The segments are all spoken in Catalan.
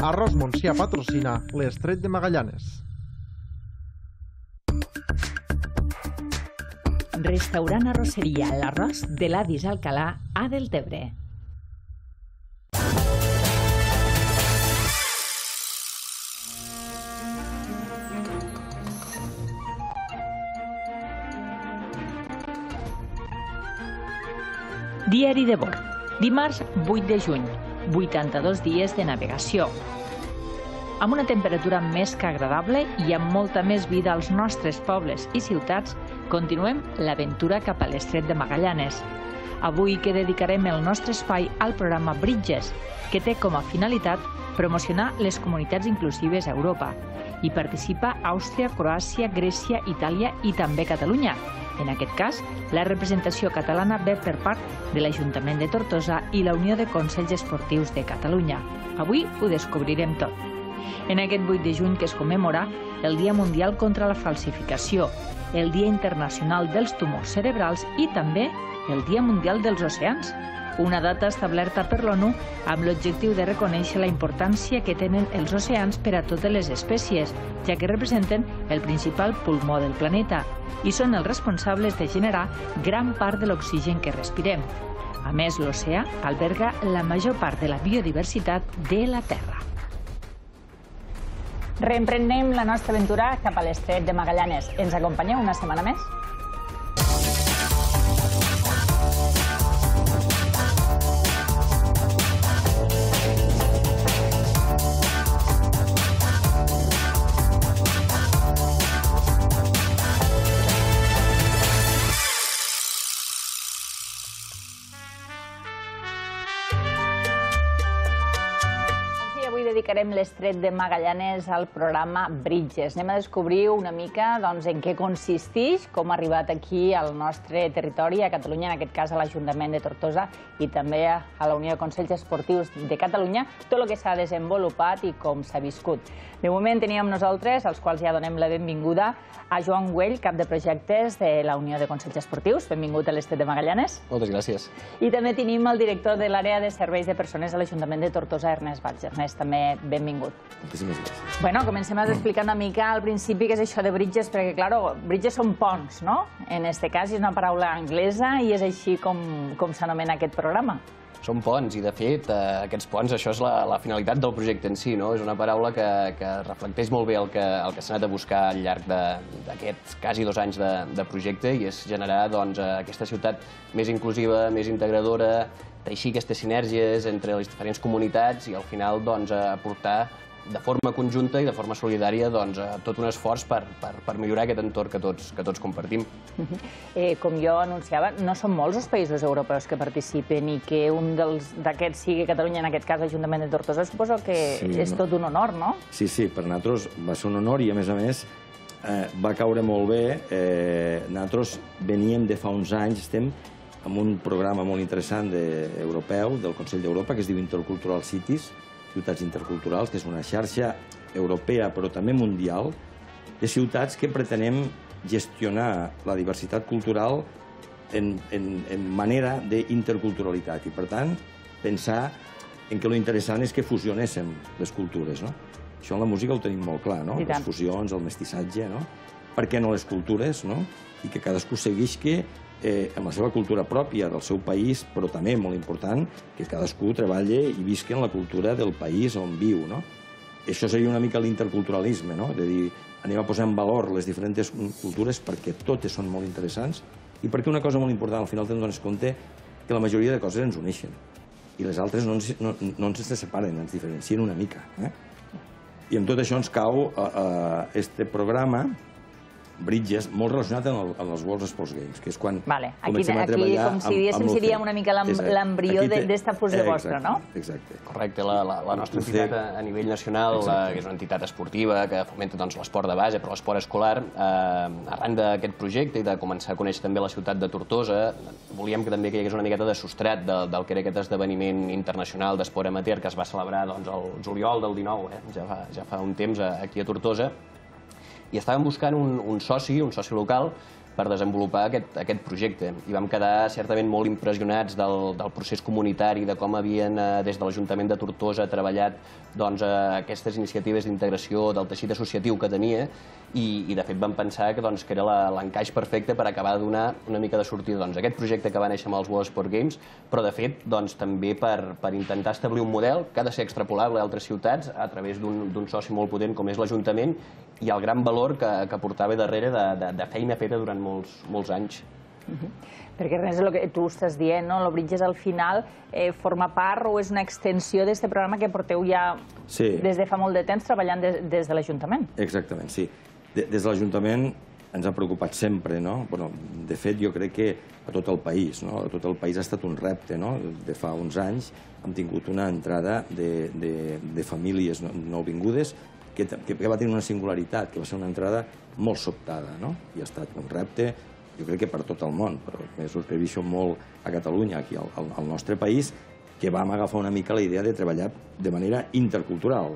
Arròs Montsià patrocina l'Estret de Magallanes. Restaurant Arrosseria l'Arròs de l'Avis Alcalà a Deltebre. Diari de bord. Dimarts 8 de juny, 82 dies de navegació. Amb una temperatura més que agradable i amb molta més vida als nostres pobles i ciutats, continuem l'aventura cap a l'Estret de Magallanes. Avui que dedicarem el nostre espai al programa Bridges, que té com a finalitat promocionar les comunitats inclusives a Europa. Hi participa Àustria, Croàcia, Grècia, Itàlia i també Catalunya. En aquest cas, la representació catalana ve per part de l'Ajuntament de Tortosa i la Unió de Consells Esportius de Catalunya. Avui ho descobrirem tot. En aquest 8 de juny que es commemora el Dia Mundial contra la Falsificació, el Dia Internacional dels Tumors Cerebrals i també el Dia Mundial dels Oceans, una data establerta per l'ONU amb l'objectiu de reconèixer la importància que tenen els oceans per a totes les espècies, ja que representen el principal pulmó del planeta i són els responsables de generar gran part de l'oxigen que respirem. A més, l'oceà alberga la major part de la biodiversitat de la Terra. Reemprenem la nostra aventura cap a l'Estret de Magallanes. Ens acompanyeu una setmana més? Dedicarem l'Estret de Magallanes al programa Bridges. Anem a descobrir una mica en què consisteix, com ha arribat aquí al nostre territori, a Catalunya, en aquest cas a l'Ajuntament de Tortosa i també a la Unió de Consells Esportius de Catalunya, tot el que s'ha desenvolupat i com s'ha viscut. De moment teníem nosaltres, als quals ja donem la benvinguda, a Joan Güell, cap de projectes de la Unió de Consells Esportius. Benvingut a l'Estret de Magallanes. Moltes gràcies. I també tenim el director de l'àrea de serveis de persones a l'Ajuntament de Tortosa, Ernest Valls. Ernest, també benvingut. Moltíssimes gràcies. Bueno, comencem a explicar una mica al principi què és això de bridges, perquè, clar, bridges són ponts, no? En aquest cas és una paraula anglesa i és així com s'anomena aquest programa. Són ponts i, de fet, aquests ponts, això és la finalitat del projecte en si, no? És una paraula que reflecteix molt bé el que s'ha anat a buscar al llarg d'aquests quasi 2 anys de projecte i és generar aquesta ciutat més inclusiva, més integradora, teixir aquestes sinergies entre les diferents comunitats i al final aportar de forma conjunta i de forma solidària tot un esforç per millorar aquest entorn que tots compartim. Com jo anunciava, no són molts els països europeus que participen i que un d'aquests sigui Catalunya, en aquest cas l'Ajuntament de Tortosa, suposo que és tot un honor, no? Sí, per nosaltres va ser un honor i a més va caure molt bé. Nosaltres veníem de fa uns anys, estem amb un programa molt interessant europeu del Consell d'Europa que es diu Intercultural Cities, ciutats interculturals, que és una xarxa europea però també mundial de ciutats que pretenem gestionar la diversitat cultural en manera d'interculturalitat i, per tant, pensar en que l'interessant és que fusionéssim les cultures. Això en la música ho tenim molt clar, les fusions, el mestissatge, per què no les cultures, i que cadascú segueixi amb la seva cultura pròpia del seu país, però també, molt important, que cadascú treballi i visqui en la cultura del país on viu. Això seria una mica l'interculturalisme, de dir, anem a posar en valor les diferents cultures perquè totes són molt interessants i perquè una cosa molt important, al final te'n dones compte que la majoria de coses ens uneixen i les altres no ens separen, ens diferencien una mica. I amb tot això ens cau este programa Bridges, molt relacionat amb els World Sports Games, que és quan comencem a treballar amb l'OCE. Aquí, com si diríem una mica l'embrió d'esta fusió vostra, no? Exacte. Correcte. La nostra entitat a nivell nacional, que és una entitat esportiva que fomenta l'esport de base, però l'esport escolar, arran d'aquest projecte i de començar a conèixer també la ciutat de Tortosa, volíem que també hi hagués una miqueta de substrat del que era aquest esdeveniment internacional d'esport amateur que es va celebrar el juliol del 19, ja fa un temps, aquí a Tortosa, i estàvem buscant un soci local per desenvolupar aquest projecte. I vam quedar certament molt impressionats del procés comunitari, de com havien, des de l'Ajuntament de Tortosa, treballat aquestes iniciatives d'integració del teixit associatiu que tenia, i de fet vam pensar que era l'encaix perfecte per acabar de donar una mica de sortida a aquest projecte que va néixer amb els World Sport Games, però de fet també per intentar establir un model que ha de ser extrapolable a altres ciutats a través d'un soci molt potent com és l'Ajuntament, i el gran valor que portava darrere de feina feta durant molts anys. Perquè res del que tu estàs dient, no? Bridges al final forma part o és una extensió d'aquest programa que porteu ja des de fa molt de temps treballant des de l'Ajuntament. Exactament, sí. Des de l'Ajuntament ens ha preocupat sempre, no? De fet, jo crec que a tot el país, a tot el país ha estat un repte, no? De fa uns anys hem tingut una entrada de famílies nouvingudes que va tenir una singularitat, que va ser una entrada molt sobtada, no? I ha estat un repte, jo crec que per tot el món, però m'he sorprès molt a Catalunya, aquí al nostre país, que vam agafar una mica la idea de treballar de manera intercultural,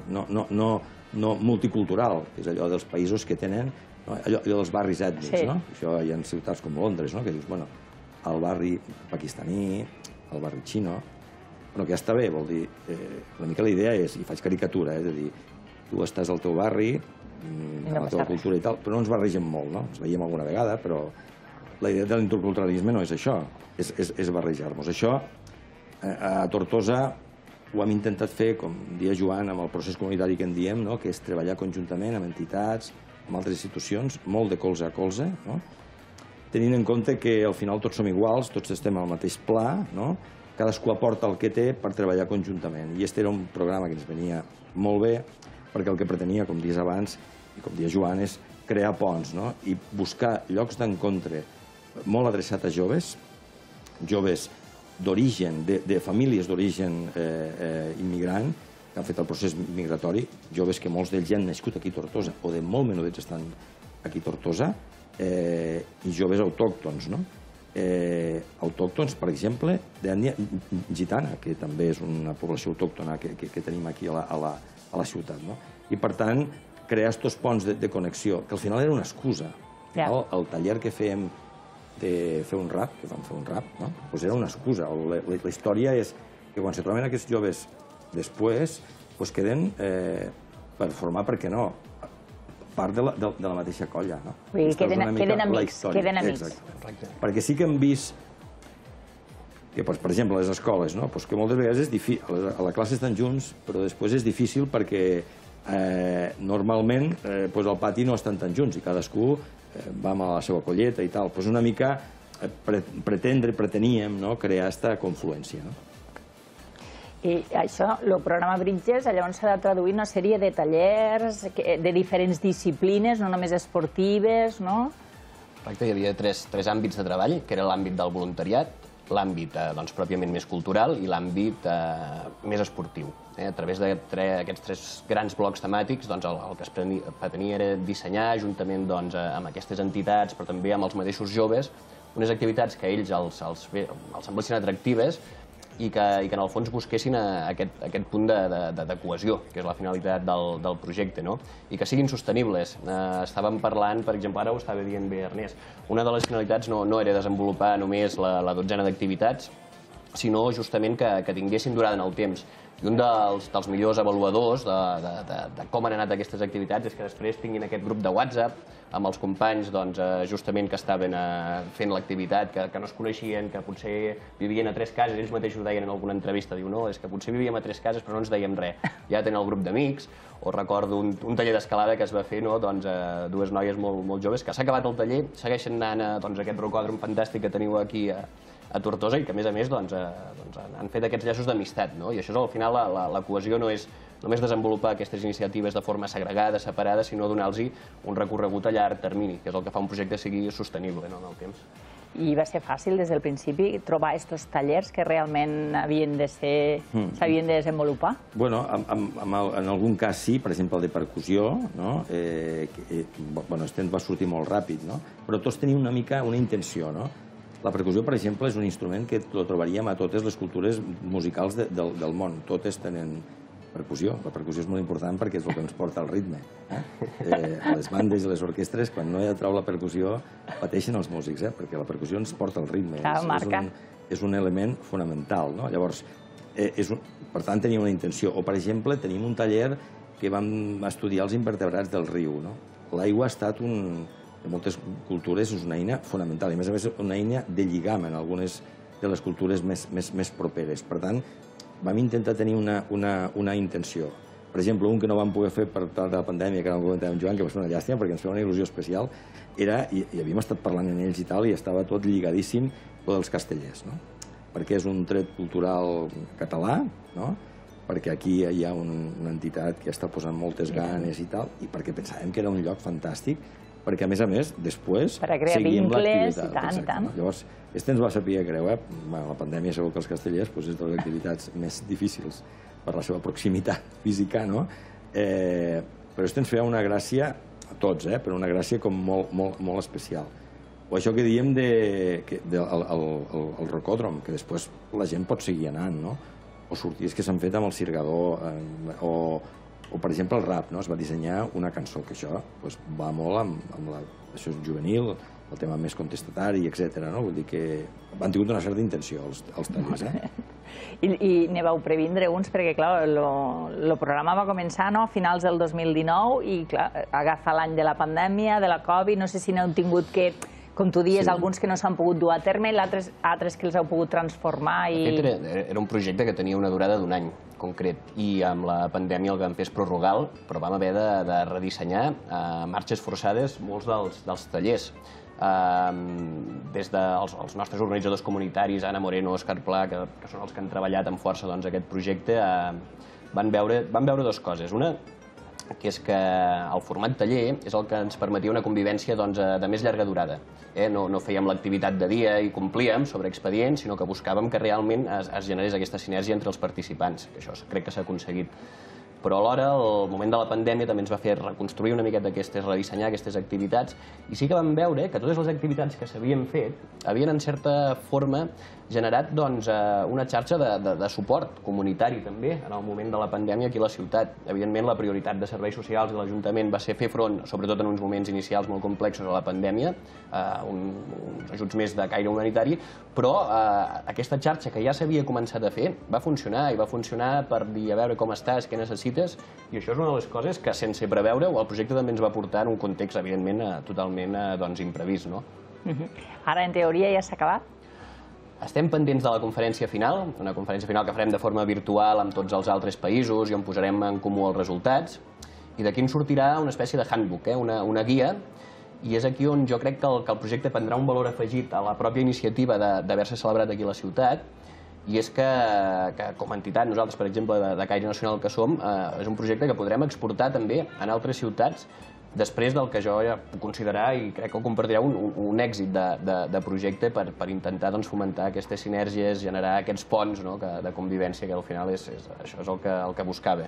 no multicultural, que és allò dels països que tenen, allò dels barris ètnics, no? Això hi ha ciutats com Londres, que dius, bueno, el barri pakistaní, el barri xino, que ja està bé, vol dir, una mica la idea és, i faig caricatura, és a dir, tu estàs al teu barri, amb la teva cultura i tal, però no ens barregem molt, no? Ens veiem alguna vegada, però la idea de l'interculturalisme no és això, és barrejar-nos. Això, a Tortosa, ho hem intentat fer, com dia Joan, amb el procés comunitari que en diem, que és treballar conjuntament amb entitats, amb altres institucions, molt de colze a colze, tenint en compte que al final tots som iguals, tots estem al mateix pla, cadascú aporta el que té per treballar conjuntament. I aquest era un programa que ens venia molt bé, perquè el que pretenia, com dius abans, i com dia Joan, és crear ponts i buscar llocs d'encontre molt adreçat a joves d'origen, de famílies d'origen immigrant, que han fet el procés migratori, joves que molts d'ells ja han nascut aquí a Tortosa, o de molt menudets estan aquí a Tortosa, i joves autòctons, autòctons, per exemple, d'ètnia gitana, que també és una població autòctona que tenim aquí a la ciutat. I, per tant, crear aquests ponts de connexió, que al final era una excusa. El taller que fèiem de fer un rap, que vam fer un rap, doncs era una excusa. La història és que quan se troben aquests joves després, queden per formar, per què no, part de la mateixa colla. Queden amics. Perquè sí que hem vist que, per exemple, a les escoles, que moltes vegades és difícil, a la classe estan junts, però després és difícil perquè normalment al pati no estan tan junts i cadascú va a la seva colleta i tal. Una mica preteníem crear aquesta confluència. I això, el programa Bridges, llavors s'ha de traduir una sèrie de tallers de diferents disciplines, no només esportives, no? Exacte, hi havia tres àmbits de treball, que era l'àmbit del voluntariat, l'àmbit pròpiament més cultural i l'àmbit més esportiu. A través d'aquests tres grans blocs temàtics, el que es pretenia era dissenyar, juntament amb aquestes entitats, però també amb els mateixos joves, unes activitats que a ells els semblessin atractives i que en el fons busquessin aquest punt de cohesió, que és la finalitat del projecte, i que siguin sostenibles. Estàvem parlant, per exemple, ara ho estava dient bé Ernest, una de les finalitats no era desenvolupar només la dotzena d'activitats, sinó justament que tinguessin durada en el temps. I un dels millors avaluadors de com han anat aquestes activitats és que després tinguin aquest grup de WhatsApp amb els companys justament que estaven fent l'activitat, que no es coneixien, que potser vivien a 3 cases, ells mateixos ho deien en alguna entrevista, diu no, és que potser vivíem a 3 cases però no ens dèiem res. Ja tenen el grup d'amics, o recordo un taller d'escalada que es va fer, dues noies molt joves, que s'ha acabat el taller, segueixen anant a aquest rocòdrom fantàstic que teniu aquí a Tortosa i que, a més, han fet aquests llaços d'amistat. I això, al final, la cohesió no és només desenvolupar aquestes iniciatives de forma segregada, separada, sinó donar-los un recorregut a llarg termini, que és el que fa un projecte sigui sostenible en el temps. I va ser fàcil des del principi trobar aquests tallers que realment s'havien de desenvolupar? Bueno, en algun cas sí, per exemple el de percussió, este va sortir molt ràpid, però tots tenien una mica una intenció. La percussió, per exemple, és un instrument que el trobaríem a totes les cultures musicals del món. Totes tenen percussió. La percussió és molt important perquè és el que ens porta al ritme. Les bandes i les orquestres, quan no hi ha trau la percussió, pateixen els músics, perquè la percussió ens porta al ritme. És un element fonamental. Llavors, per tant, tenim una intenció. O, per exemple, tenim un taller que vam estudiar els invertebrats del riu. L'aigua ha estat, en moltes cultures, és una eina fonamental. I, a més, una eina de lligam en algunes de les cultures més properes. Per tant, vam intentar tenir una intenció. Per exemple, un que no vam poder fer per part de la pandèmia, que ara ho comentàvem amb Joan, que va ser una llàstima perquè ens feia una il·lusió especial, era, i havíem estat parlant amb ells i tal, i estava tot lligadíssim dels castellers, perquè és un tret cultural català, perquè aquí hi ha una entitat que està posant moltes ganes i tal, i perquè pensàvem que era un lloc fantàstic, perquè, a més, després seguim l'activitat. Llavors, este ens va saber greu, la pandèmia segur que els castellers és de les activitats més difícils per la seva proximitat física, però este ens feia una gràcia, a tots, però una gràcia com molt especial. O això que diem del rocòdrom, que després la gent pot seguir anant, o sortides que s'han fet amb el cirgador, o, per exemple, el rap. Es va dissenyar una cançó, que això va molt amb això juvenil, el tema més contestatari, etc. Vull dir que han tingut una certa intenció, els tallers. I ne vau previndre uns, perquè, clar, el programa va començar a finals del 2019 i, clar, agafa l'any de la pandèmia, de la Covid, no sé si n'heu tingut que, com tu dius, alguns que no s'han pogut dur a terme i altres que els heu pogut transformar. De fet, era un projecte que tenia una durada d'un any concret i amb la pandèmia el que vam fer és prorrogar-lo, però vam haver de redissenyar marxes forçades molts dels tallers. Des dels nostres organitzadors comunitaris, Anna Moreno, Òscar Pla, que són els que han treballat amb força aquest projecte, van veure dues coses. Una, que és que el format taller és el que ens permetia una convivència de més llarga durada. No fèiem l'activitat de dia i complíem sobre expedients, sinó que buscàvem que realment es generés aquesta sinergia entre els participants, que això crec que s'ha aconseguit. Però alhora, el moment de la pandèmia també ens va fer reconstruir una miqueta redissenyar aquestes activitats, i sí que vam veure que totes les activitats que s'havien fet havien, en certa forma, generat una xarxa de suport comunitari també en el moment de la pandèmia aquí a la ciutat. Evidentment, la prioritat de serveis socials de l'Ajuntament va ser fer front, sobretot en uns moments inicials molt complexos, a la pandèmia, uns ajuts més de caire humanitari, però aquesta xarxa que ja s'havia començat a fer va funcionar, i va funcionar per dir, a veure com estàs, què necessites, i això és una de les coses que, sense preveure-ho, el projecte també ens va portar en un context, evidentment, totalment imprevist. Ara, en teoria, ja s'ha acabat? Estem pendents de la conferència final, una conferència final que farem de forma virtual amb tots els altres països i on posarem en comú els resultats, i d'aquí en sortirà una espècie de handbook, una guia, i és aquí on jo crec que el projecte prendrà un valor afegit a la pròpia iniciativa d'haver-se celebrat aquí a la ciutat, i és que com a entitat, nosaltres, per exemple, de caire nacional que som, és un projecte que podrem exportar també en altres ciutats, després del que jo ja puc considerar, i crec que ho compartirà, un èxit de projecte per intentar fomentar aquestes sinergies, generar aquests ponts de convivència, que al final això és el que buscava.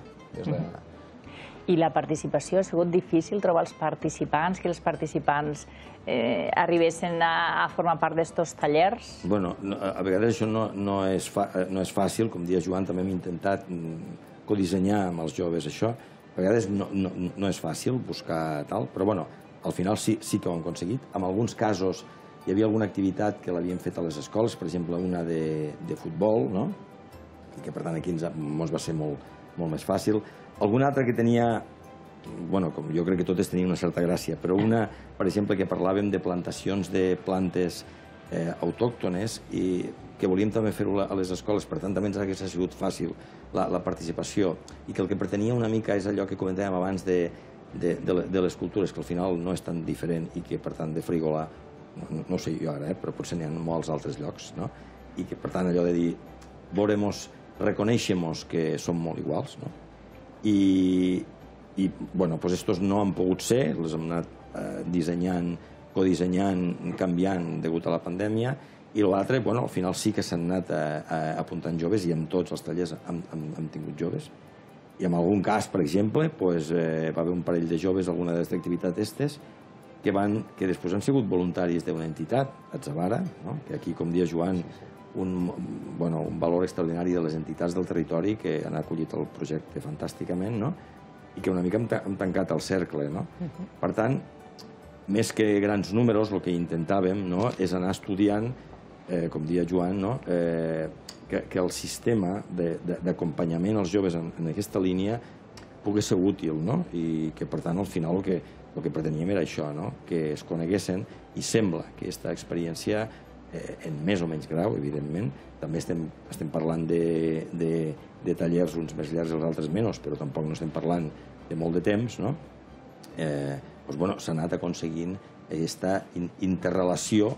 I la participació ha sigut difícil trobar els participants, que els participants arribessin a formar part d'estos tallers? Bueno, a vegades això no és fàcil, com deia Joan, també hem intentat codissenyar amb els joves això. A vegades no és fàcil buscar tal, però bueno, al final sí que ho hem aconseguit. En alguns casos hi havia alguna activitat que l'havíem fet a les escoles, per exemple una de futbol, i que per tant aquí ens va ser molt més fàcil. Alguna altra que tenia, bueno, jo crec que totes tenien una certa gràcia, però una, per exemple, que parlàvem de plantacions de plantes autòctones i que volíem també fer-ho a les escoles, per tant també ens hauria sigut fàcil la participació, i que el que pretenia una mica és allò que comentàvem abans de les cultures, que al final no és tan diferent i que per tant de Frígola, no ho sé jo ara, però potser n'hi ha molts altres llocs, i que per tant allò de dir, reconeixem que som molt iguals, i bueno, estos no han pogut ser, els hem anat dissenyant, codissenyant, canviant degut a la pandèmia, i l'altre, al final sí que s'han anat apuntant joves, i en tots els tallers hem tingut joves. I en algun cas, per exemple, va haver un parell de joves, alguna d'aquestes activitats aquestes, que després han sigut voluntaris d'una entitat, Atzavara, que aquí, com deia Joan, un valor extraordinari de les entitats del territori que han acollit el projecte fantàsticament, i que una mica hem tancat el cercle. Per tant, més que grans números, el que intentàvem és anar estudiant, com deia Joan, que el sistema d'acompanyament als joves en aquesta línia pugui ser útil, i que, per tant, al final el que preteníem era això, que es coneguessin, i sembla que aquesta experiència, en més o menys grau, evidentment, també estem parlant de tallers, uns més llargs i els altres menys, però tampoc no estem parlant de molt de temps, s'ha anat aconseguint aquesta interrelació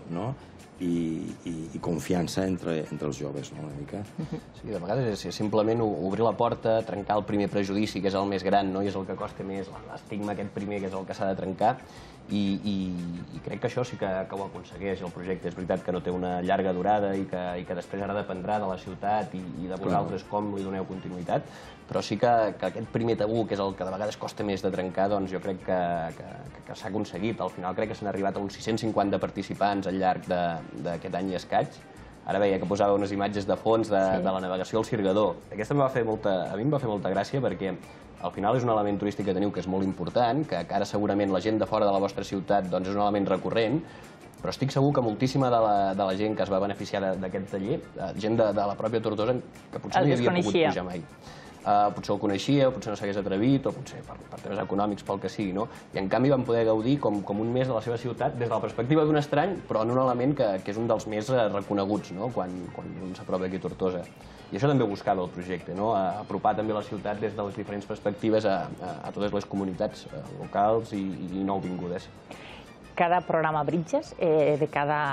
i confiança entre els joves, una mica. Sí, de vegades és simplement obrir la porta, trencar el primer prejudici, que és el més gran, i és el que costa més, l'estigma aquest primer, que és el que s'ha de trencar, i crec que això sí que ho aconsegueix, el projecte. És veritat que no té una llarga durada i que després ara dependrà de la ciutat i de vosaltres com li doneu continuïtat, però sí que aquest primer tabú, que és el que de vegades costa més de trencar, doncs jo crec que s'ha aconseguit. Al final crec que s'han arribat a uns 650 participants al llarg d'aquest any i escaig. Ara veia que posava unes imatges de fons de la navegació al Sirgador. Aquesta a mi em va fer molta gràcia perquè al final és un element turístic que teniu que és molt important, que ara segurament la gent de fora de la vostra ciutat és un element recurrent, però estic segur que moltíssima de la gent que es va beneficiar d'aquest taller, gent de la pròpia Tortosa, que potser no hi havia pogut pujar mai. Potser el coneixia, potser no s'hagués atrevit, o potser per temes econòmics, pel que sigui, i en canvi van poder gaudir com un mes de la seva ciutat des de la perspectiva d'un estrany, però en un element que és un dels més reconeguts quan un s'apropa aquí a Tortosa. I això també ho buscava el projecte, apropar també la ciutat des de les diferents perspectives a totes les comunitats locals i nouvingudes. Cada programa Bridges de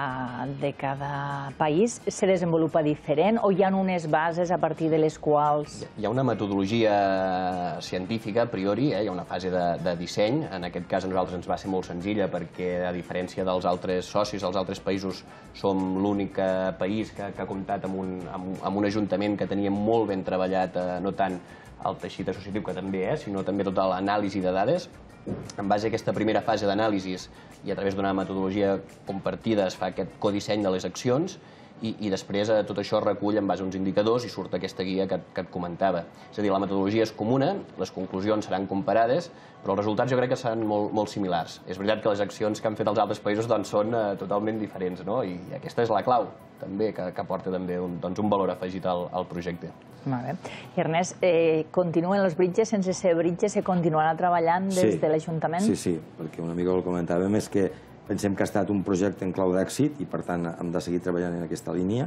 cada país se desenvolupa diferent o hi ha unes bases a partir de les quals... Hi ha una metodologia científica a priori, hi ha una fase de disseny. En aquest cas a nosaltres ens va ser molt senzilla perquè, a diferència dels altres socis dels altres països, som l'únic país que ha comptat amb un ajuntament que tenia molt ben treballat no tant el teixit associatiu, que també sinó també tota l'anàlisi de dades. En base a aquesta primera fase d'anàlisi i a través d'una metodologia compartida es fa aquest codisseny de les accions i després tot això es recull en base a uns indicadors i surt aquesta guia que et comentava. És a dir, la metodologia és comuna, les conclusions seran comparades, però els resultats jo crec que seran molt similars. És veritat que les accions que han fet els altres països són totalment diferents, i aquesta és la clau, també, que aporta també un valor afegit al projecte. Molt bé. I Ernest, continuen els Bridges? Sense ser Bridges se continuarà treballant des de l'Ajuntament? Sí, perquè una mica el comentàvem, és que pensem que ha estat un projecte en clau d'èxit i, per tant, hem de seguir treballant en aquesta línia.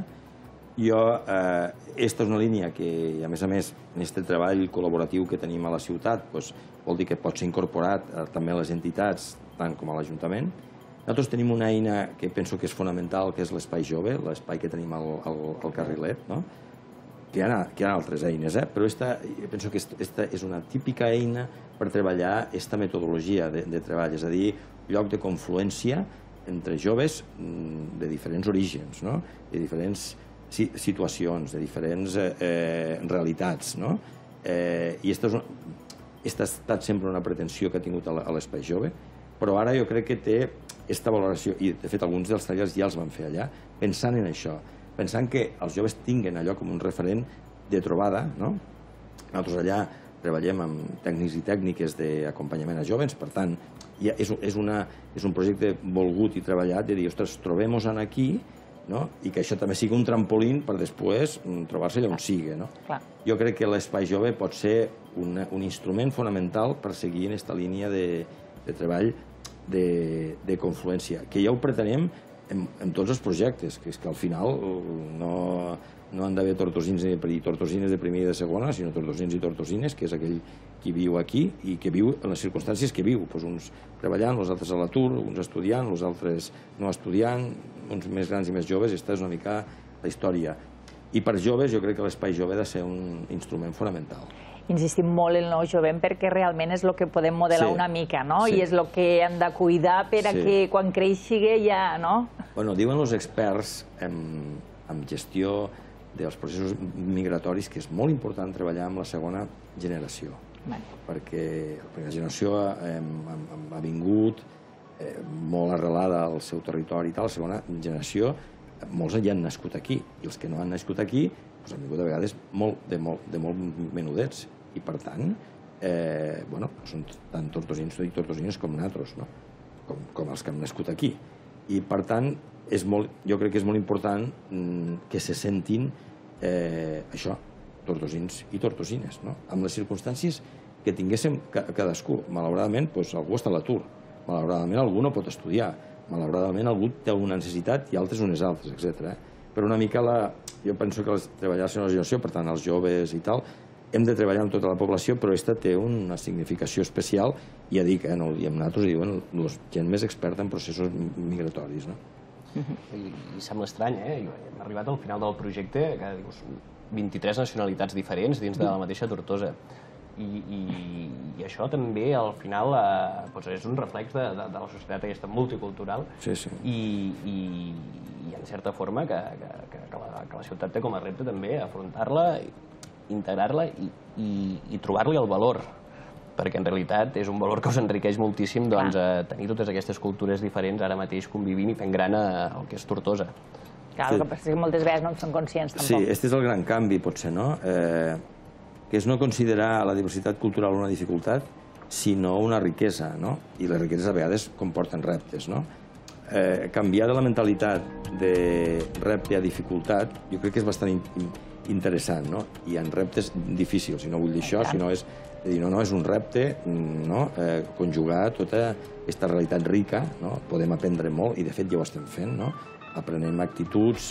Aquesta és una línia que, a més, en aquest treball col·laboratiu que tenim a la ciutat, vol dir que pot ser incorporat també a les entitats, tant com a l'Ajuntament. Nosaltres tenim una eina que penso que és fonamental, que és l'espai jove, l'espai que tenim al Carrilet, que hi ha altres eines, però penso que aquesta és una típica eina per treballar aquesta metodologia de treball, és a dir, lloc de confluència entre joves de diferents orígens, de diferents situacions, de diferents realitats. I aquesta ha estat sempre una pretensió que ha tingut a l'Espai Jove, però ara jo crec que té aquesta valoració, i de fet alguns dels tallers ja els van fer allà, pensant en això, pensant que els joves tinguin allò com un referent de trobada. Nosaltres allà treballem amb tècnics i tècniques d'acompanyament a joves, per tant, és un projecte volgut i treballat de dir, ostres, trobem-nos aquí, i que això també sigui un trampolín per després trobar-se allà on sigui. Jo crec que l'Espai Jove pot ser un instrument fonamental per seguir en aquesta línia de treball de confluència, que ja ho pretenem en tots els projectes, que és que al final no han d'haver tortosins i tortosines de primera i de segona, sinó tortosins i tortosines, que és aquell qui viu aquí i que viu en les circumstàncies que viu. Uns treballant, els altres a l'atur, uns estudiant, els altres no estudiant, uns més grans i més joves. Aquesta és una mica la història. I per joves jo crec que l'Espai Jove ha de ser un instrument fonamental. Insistim molt en el jovent perquè realment és el que podem modelar una mica, i és el que hem de cuidar per a que quan creixi ja... Diuen els experts en gestió dels processos migratoris que és molt important treballar amb la segona generació, perquè la primera generació ha vingut molt arrelada al seu territori i tal, la segona generació molts ja han nascut aquí, i els que no han nascut aquí han vingut a vegades de molt menudets, i per tant, són tant tortosins com nosaltres, com els que han nascut aquí. I per tant, jo crec que és molt important que se sentin això, tortosins i tortosines, amb les circumstàncies que tinguéssim cadascú. Malauradament, algú està a l'atur, malauradament algú no pot estudiar, malauradament algú té alguna necessitat i altres unes altres, etc. Però una mica, jo penso que treballar en la generació, per tant, els joves i tal, hem de treballar amb tota la població, però aquesta té una significació especial, i ja dic, no ho diem nosaltres, diuen la gent més experta en processos migratoris. I sembla estrany, hem arribat al final del projecte, que dius 23 nacionalitats diferents dins de la mateixa Tortosa. I això també, al final, és un reflex de la societat aquesta multicultural i, en certa forma, que la ciutat té com a repte també afrontar-la, integrar-la i trobar-li el valor, perquè en realitat és un valor que us enriqueix moltíssim tenir totes aquestes cultures diferents ara mateix convivint i fent gran el que és Tortosa. Clar, el que passa és que moltes vegades no en són conscients tampoc. Sí, aquest és el gran canvi, potser, no? Que és no considerar la diversitat cultural una dificultat, sinó una riquesa, no? I les riqueses a vegades comporten reptes, no? Canviar de la mentalitat de repte a dificultat, jo crec que és bastant interessant, no? Hi ha reptes difícils, i no vull dir això, sinó és un repte conjugar tota aquesta realitat rica, podem aprendre molt, i de fet ja ho estem fent, aprenem actituds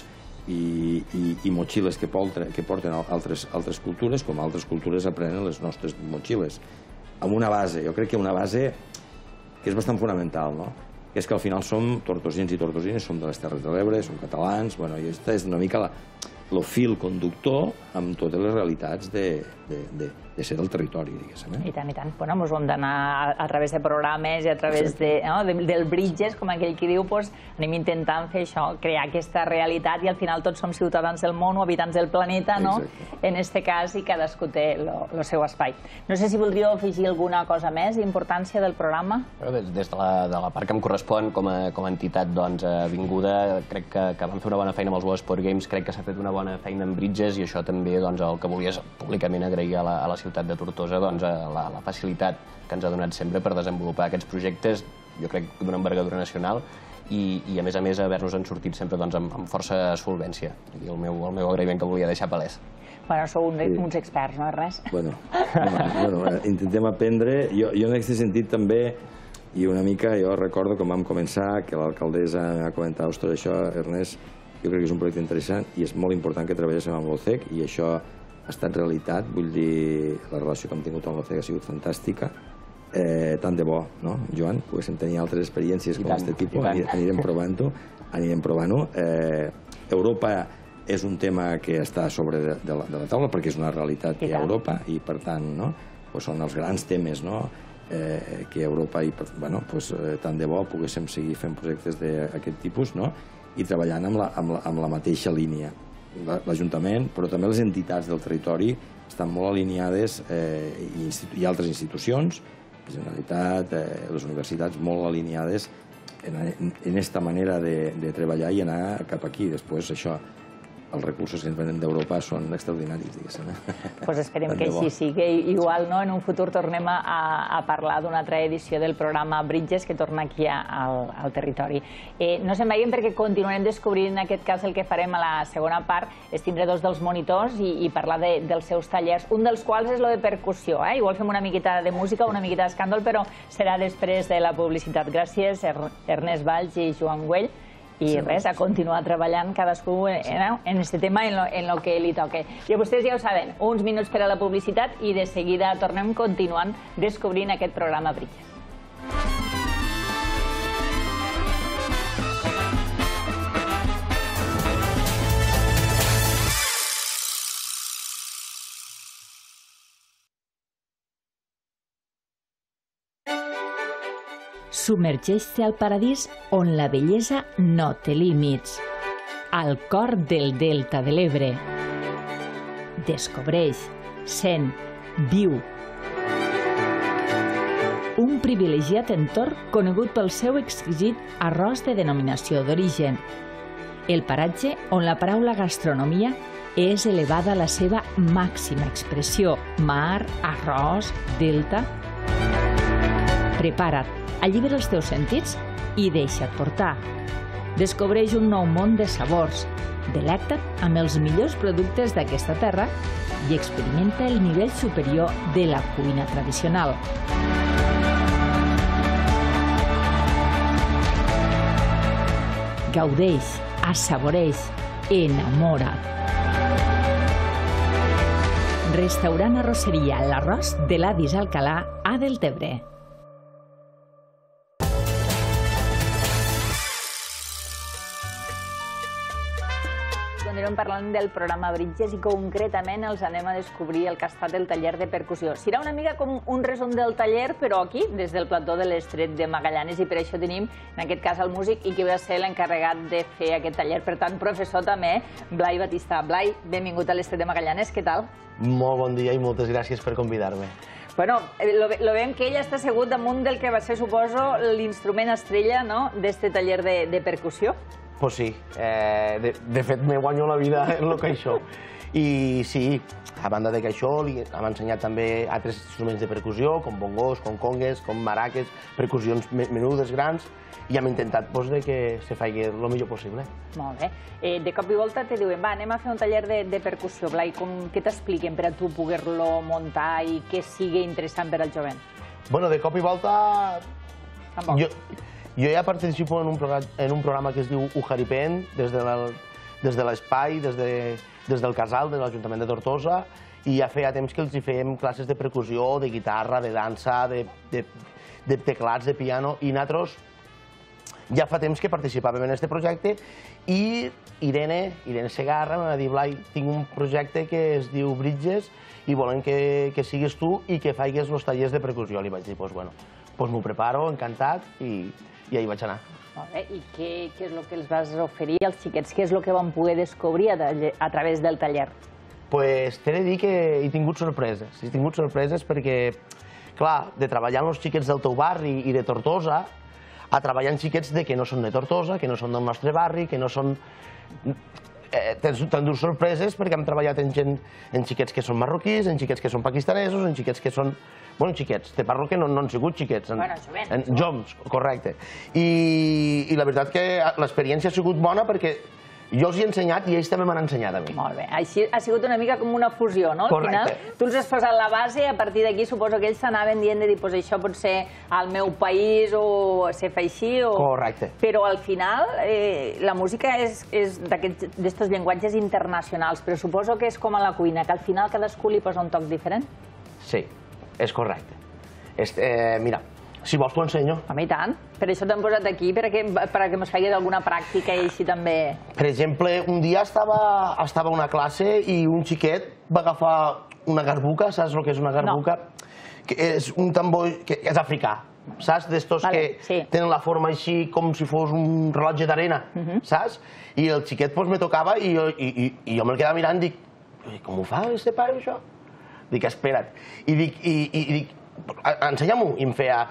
i motxilles que porten altres cultures, com altres cultures aprenen les nostres motxilles, amb una base, jo crec que una base que és bastant fonamental, que és que al final som tortosins i tortosines, som de les Terres de l'Ebre, som catalans, i aquesta és una mica el fil conductor amb totes les realitats de ser del territori, diguéssim. I tant, i tant. Bueno, ens ho hem d'anar a través de programes i a través del Bridges, com aquell qui diu, anem intentant fer això, crear aquesta realitat, i al final tots som ciutadans del món o habitants del planeta, en aquest cas, i cadascú té el seu espai. No sé si voldríeu afegir alguna cosa més d'importància del programa? Des de la part que em correspon com a entitat vinguda, crec que vam fer una bona feina amb els World Sport Games, crec que s'ha fet una bona feina amb Bridges, i això també el que volia és públicament agrair a la ciutat de Tortosa la facilitat que ens ha donat sempre per desenvolupar aquests projectes, jo crec d'una envergadura nacional, i a més haver-nos-en sortit sempre amb força solvència. El meu agraïment que volia deixar palès. Bueno, sou uns experts, no és res? Bueno, intentem aprendre. Jo en aquest sentit també, i una mica, jo recordo com vam començar, que l'alcaldessa m'ha comentat, ostres, això, Ernest, jo crec que és un projecte interessant i és molt important que treballéssim amb l'OCEC, i això ha estat realitat. Vull dir, la relació que hem tingut amb l'OCEC ha sigut fantàstica. Tant de bo, no, Joan? Poguéssim tenir altres experiències com aquest tipus, anirem provant-ho. Europa és un tema que està a sobre de la taula perquè és una realitat que hi ha a Europa, i per tant són els grans temes que Europa, tant de bo poguéssim seguir fent projectes d'aquest tipus i treballant amb la mateixa línia. L'Ajuntament, però també les entitats del territori estan molt alineades, i altres institucions, la Generalitat, les universitats, molt alineades en aquesta manera de treballar i anar cap aquí. Després, això, els recursos que ens venen d'Europa són extraordinaris, diguéssim. Doncs esperem que així sigui. Igual, en un futur tornem a parlar d'una altra edició del programa Bridges, que torna aquí al territori. No se'n vagin, perquè continuarem descobrint, en aquest cas, el que farem a la segona part és tindre dos dels monitors i parlar dels seus tallers, un dels quals és el de percussió. Igual fem una miqueta de música, una miqueta d'escàndol, però serà després de la publicitat. Gràcies, Ernest Valls i Joan Güell. I res, a continuar treballant cadascú en aquest tema, en el que li toque. I vostès ja ho saben, uns minuts per a la publicitat i de seguida tornem continuant descobrint aquest programa Bridges. Submergeix-te al paradís on la bellesa no té límits. Al cor del Delta de l'Ebre. Descobreix, sent, viu. Un privilegiat entorn conegut pel seu exquisit arròs de denominació d'origen. el paratge on la paraula gastronomia és elevada a la seva màxima expressió: mar, arròs, delta. Prepara't, allibera els teus sentits i deixa't portar. Descobreix un nou món de sabors, delecta't amb els millors productes d'aquesta terra i experimenta el nivell superior de la cuina tradicional. Gaudeix, assaboreix, enamora't. Restaurant Arrosseria L'Arròs de l'Avis Alcalà a Deltebre. Continuem parlant del programa Bridges i concretament els anem a descobrir el que ha estat el taller de percussió. Serà una mica com un resum del taller, però aquí, des del plató de l'Estret de Magallanes, i per això tenim, en aquest cas, el músic i qui va ser l'encarregat de fer aquest taller. Per tant, professor també, Blai Batista. Blai, benvingut a l'Estret de Magallanes, què tal? Molt bon dia i moltes gràcies per convidar-me. Bueno, lo veiem que ell està assegut damunt del que va ser, suposo, l'instrument estrella d'este taller de percussió. Pues sí, de fet me guanyo la vida en el que això. I sí, a banda de que això, hem ensenyat també altres instruments de percussió, com bongos, com congues, com maraques, percussions menudes, grans, i hem intentat que se faci el millor possible. Molt bé. De cop i volta te diuen, va, anem a fer un taller de percussió. Blai, què t'expliquen per a tu poder-lo muntar i que sigui interessant per al jovent? Bueno, de cop i volta... Jo ja participo en un programa que es diu Ujaripen, des de l'espai, des del casal de l'Ajuntament de Tortosa, i ja feia temps que els hi fèiem classes de percussió, de guitarra, de dansa, de teclats, de piano, i nosaltres ja fa temps que participàvem en aquest projecte, i Irene Segarra em va dir, Blai, tinc un projecte que es diu Bridges i volem que siguis tu i que faigues els tallers de percussió. Li vaig dir, doncs m'ho preparo, encantat, i ahí vaig anar. Molt bé, i què és el que els vas oferir als xiquets? Què és el que van poder descobrir a través del taller? Doncs t'he de dir que he tingut sorpreses. He tingut sorpreses perquè, clar, de treballar amb els xiquets del teu barri i de Tortosa, a treballar amb xiquets que no són de Tortosa, que no són del nostre barri, que no són... T'endús sorpreses perquè hem treballat en xiquets que són marroquís, en xiquets que són pakistanesos, en xiquets que són... Bueno, xiquets, te parlo que no han sigut xiquets. Bueno, jovents. Joms, correcte. I la veritat que l'experiència ha sigut bona perquè jo els he ensenyat i ells també m'han ensenyat a mi. Molt bé. Així ha sigut una mica com una fusió, no? Al final, tu els has posat la base i a partir d'aquí suposo que ells s'anaven dient de dir, doncs això pot ser al meu país o se fa així o... Correcte. Però al final la música és d'aquests llenguatges internacionals, però suposo que és com a la cuina, que al final cadascú li posa un toc diferent? Sí, és correcte. Mira, si vols t'ho ensenyo. Home, i tant. Per això t'hem posat aquí, perquè ens facis alguna pràctica i així també... Per exemple, un dia estava a una classe i un xiquet va agafar una garbuca, saps el que és una garbuca? Que és un tambor que és africà, saps? D'estos que tenen la forma així com si fos un rellotge d'arena, saps? I el xiquet me tocava i jo me'l quedava mirant i dic, com ho fa este pare, això? Dic, espera't. I dic, ensenya-m'ho. I em feia...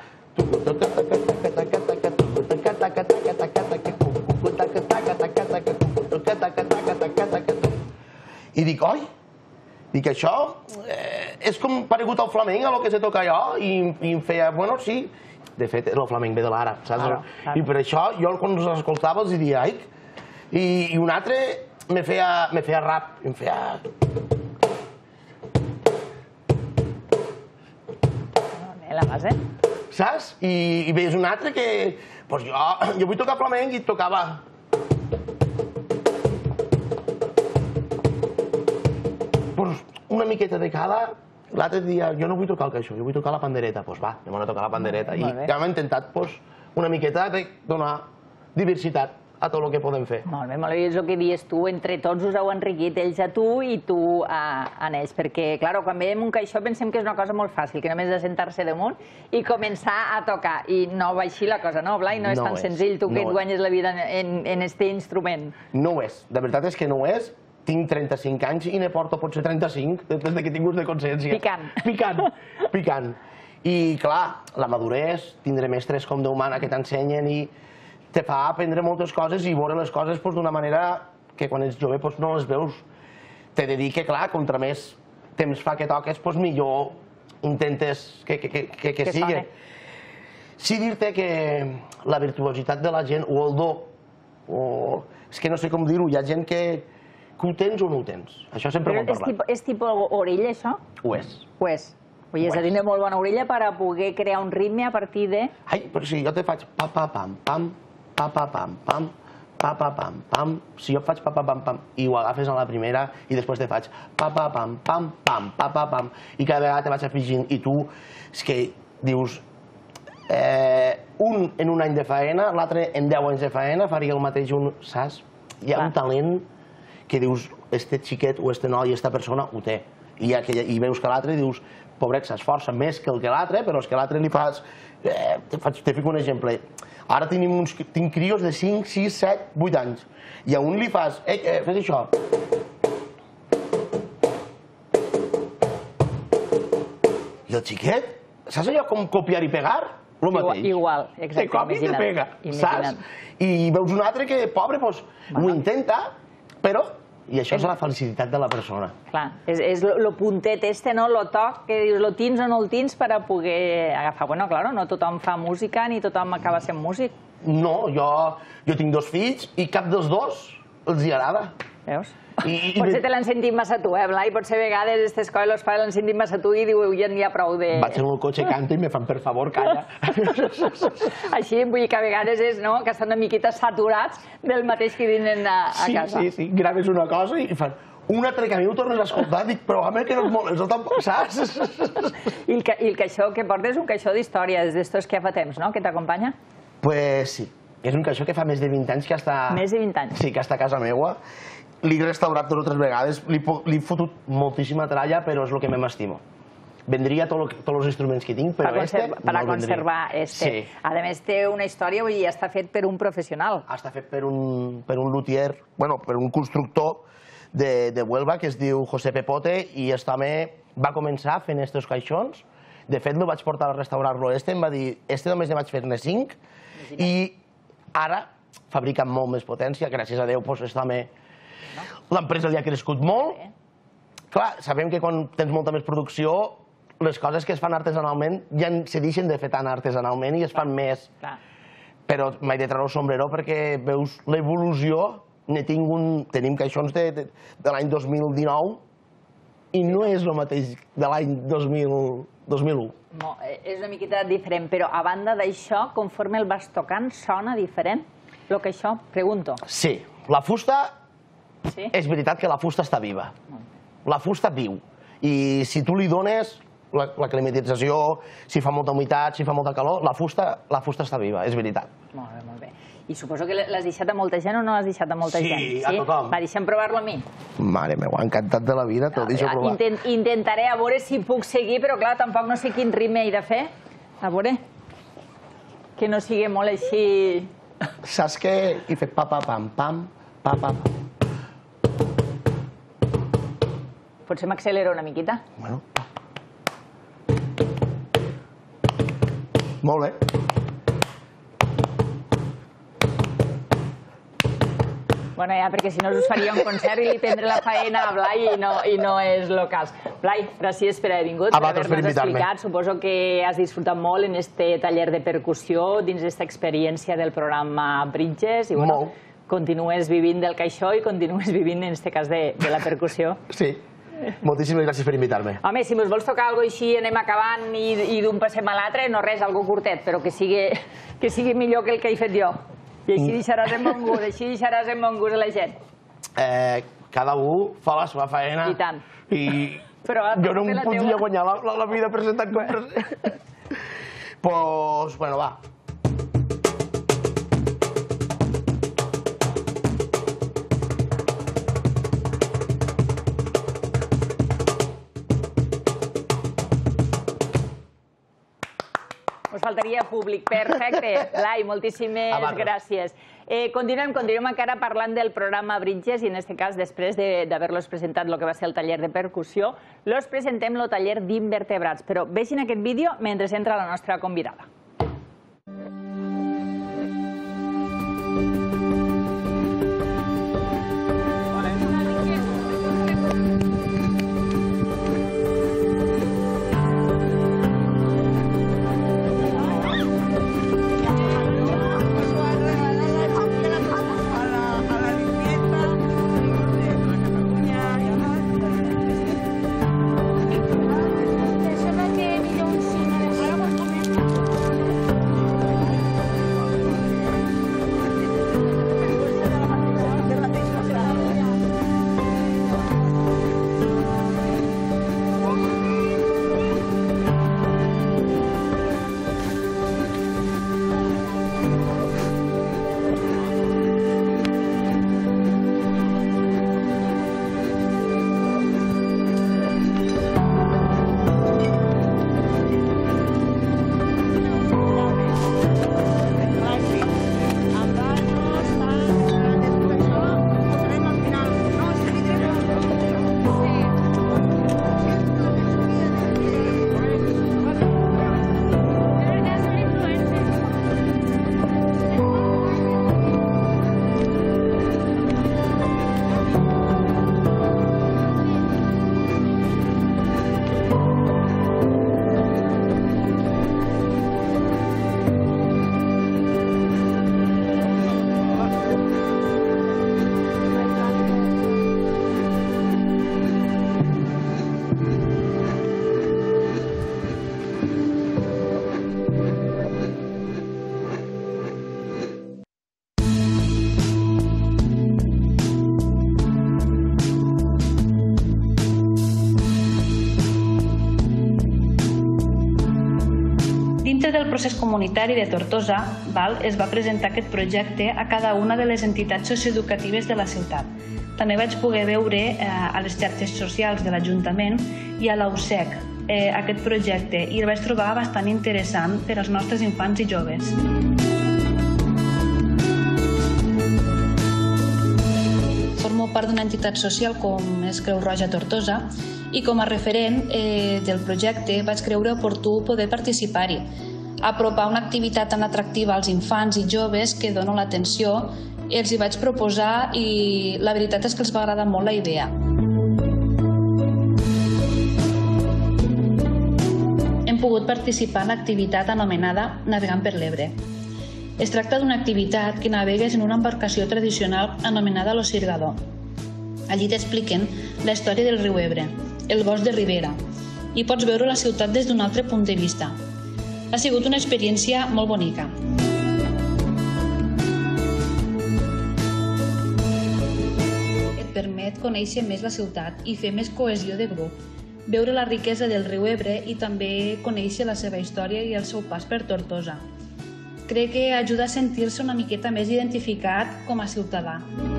I dic, oi? Dic, això és com paregut al flamenc, el que se toca allò. I em feia, bueno, sí. De fet, el flamenc ve de l'àrab, saps? I per això jo quan els escoltava els diria, ai. I un altre me feia rap. Em feia... La base. Saps? I veies un altre que... Doncs jo vull tocar flamenc i et tocava... Doncs una miqueta de cada... L'altre dia, jo no vull tocar el caixó, jo vull tocar la pandereta. Doncs va, anem a tocar la pandereta. I hem intentat una miqueta de donar diversitat a tot el que podem fer. Molt bé, és el que dius tu, entre tots us heu enriquit, ells a tu i tu a ells, perquè, clar, quan veiem un caixó pensem que és una cosa molt fàcil, que només és de sentar-se damunt i començar a tocar, i no va així la cosa, no, Blai? No és tan senzill, tu que et guanyes la vida en este instrument. No ho és, de veritat és que no ho és. Tinc 35 anys i ne porto potser 35, des que he tingut de consciència. Picant. Picant. I, clar, la madurez, tindre mestres com Déu mana que t'ensenyen i te fa aprendre moltes coses i veure les coses d'una manera que quan ets jove no les veus. T'he de dir que, clar, contra més temps fa que toques, millor intentes que sigui. Sí dir-te que la virtuositat de la gent, o el do, és que no sé com dir-ho, hi ha gent que ho tens o no ho tens. Això sempre ho hem parlat. És tipus orella, això? Ho és. Ho és. És a dir, de molt bona orella per a poder crear un ritme a partir de... Ai, però si jo te faig pa-pa-pam-pam, pa-pa-pam-pam, pa-pa-pam-pam, si jo faig pa-pa-pam-pam i ho agafes a la primera i després te faig pa-pa-pam-pam-pam, pa-pa-pam, i cada vegada te vaig afegint i tu, és que dius, un en un any de faena, l'altre en 10 anys de faena, faria el mateix un, saps? Hi ha un talent que dius, este xiquet o este noi, esta persona ho té. I veus que l'altre dius, pobret, s'esforça més que el que l'altre, però és que l'altre li fas... Te fico un exemple. Ara tinc crios de 5, 6, 7, 8 anys. I a un li fas, fes això. I el xiquet, saps allò com copiar i pegar? El mateix. Igual, exacte. Te copia i te pega, saps? I veus un altre que, pobre, ho intenta, però... I això és la felicitat de la persona. Clar, és el puntet este, no? El toc, que dius, lo tins o no el tins per a poder agafar. Bueno, clar, no tothom fa música ni tothom acaba sent músic. No, jo tinc 2 fills i cap dels 2 els hi agrada. Veus? Potser te l'han sentit massa tu, Blai? Potser a vegades aquestes coses els pares l'han sentit massa tu i diu, ja n'hi ha prou de... Vaig en el cotxe, canto i me fan, per favor, calla. Així, vull dir que a vegades és, no?, que estan una miqueta saturats del mateix que dinen a casa. Sí, graves una cosa i fan un altre camí, ho tornes a escoltar, dic, però home, que no et moles, no tampoc, saps? I el caixó que portes és un caixó d'històries, d'estos que fa temps, no?, que t'acompanya? Pues sí, és un caixó que fa més de 20 anys que està... Més de 20 anys? Sí, que està a casa meua. L'he restaurat 2 o 3 vegades, li he fotut moltíssima tralla, però és el que més m'estimo. Vendria tots els instruments que tinc, però este no el vendria. Per conservar este. A més, té una història, vull dir, està fet per un professional. Està fet per un luthier, bueno, per un constructor de Huelva que es diu José Pepote, i aquest home va començar fent estos caixons. De fet, lo vaig portar a restaurar-lo em va dir, només ne vaig fer-ne 5, i ara fabrica amb molt més potència, gràcies a Déu, aquest home... L'empresa li ha crescut molt. Clar, sabem que quan tens molta més producció, les coses que es fan artesanalment ja se deixen de fer tan artesanalment i es fan més. Però m'he de treure el sombrero perquè veus l'evolució. Tenim caixons de l'any 2019 i no és el mateix de l'any 2001. No, és una miqueta diferent, però a banda d'això, conforme el vas tocant, sona diferent? El que això, pregunto. Sí, la fusta... És veritat que la fusta està viva. La fusta viu. I si tu li dones la climatització, si fa molta humitat, si fa molta calor, la fusta està viva, és veritat. Molt bé, molt bé. I suposo que l'has deixat a molta gent o no l'has deixat a molta gent? Sí, a tothom. Va, deixa'm provar-lo a mi. Mare meva, encantat de la vida, te'l deixo provar. Intentaré a veure si puc seguir, però clar, tampoc no sé quin ritme he de fer. A veure, que no sigui molt així... Saps què? He fet pa-pa-pam-pam, pa-pa-pam. Potser m'accelero una miqueta. Bueno. Molt bé. Bueno, ja, perquè si no us faria un concert i li prendré la faena a Blai i no és el cas. Blai, gràcies per haver vingut, per haver-nos explicat. Suposo que has disfrutat molt en este taller de percussió dins d'esta experiència del programa Bridges. I bueno, continues vivint del caixó i continues vivint, en este cas, de la percussió. Sí. Moltíssimes gràcies per invitar-me. Home, si mos vols tocar alguna cosa així, anem acabant i d'un passem a l'altre, no res, algo curtet, però que sigui millor que el que he fet jo. I així deixaràs en bon gust, a la gent. Cada un fa la seva feina. I tant. I jo no em podia guanyar la vida presentant com present. Doncs, bueno, va. Us faltaria públic. Perfecte. Blai, moltíssimes gràcies. Continuem encara parlant del programa Bridges i en aquest cas, després d'haver-los presentat el que va ser el taller de percussió, los presentem el taller d'invertebrats. Però vegin aquest vídeo mentre entra la nostra convidada. procés comunitari de Tortosa es va presentar aquest projecte a cada una de les entitats socioeducatives de la ciutat. També vaig poder veure a les xarxes socials de l'Ajuntament i a la USEC aquest projecte i el vaig trobar bastant interessant per als nostres infants i joves. Formo part d'una entitat social com és Creu Roja Tortosa i com a referent del projecte vaig creure oportú poder participar-hi, apropar una activitat tan atractiva als infants i joves que dono l'atenció, els hi vaig proposar i la veritat és que els va agradar molt la idea. Hem pogut participar en l'activitat anomenada Navegant per l'Ebre. Es tracta d'una activitat que navegues en una embarcació tradicional anomenada Lo Sirgador. Allí t'expliquen la història del riu Ebre, el bosc de Ribera, i pots veure la ciutat des d'un altre punt de vista. Ha sigut una experiència molt bonica. Et permet conèixer més la ciutat i fer més cohesió de grup, veure la riquesa del riu Ebre i també conèixer la seva història i el seu pas per Tortosa. Crec que ajuda a sentir-se una miqueta més identificat com a ciutadà.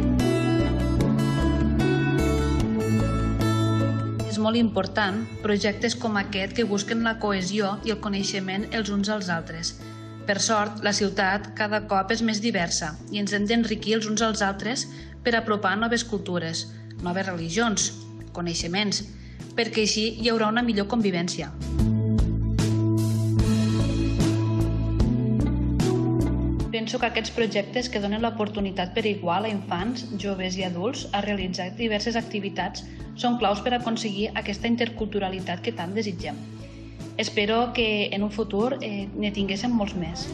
És molt important projectes com aquest que busquen la cohesió i el coneixement els uns als altres. Per sort, la ciutat cada cop és més diversa i ens hem d'enriquir els uns als altres per apropar noves cultures, noves religions, coneixements, perquè així hi haurà una millor convivència. Penso que aquests projectes que donen l'oportunitat per igual a infants, joves i adults a realitzar diverses activitats són claus per aconseguir aquesta interculturalitat que tant desitgem. Espero que en un futur ne tinguéssim molts més.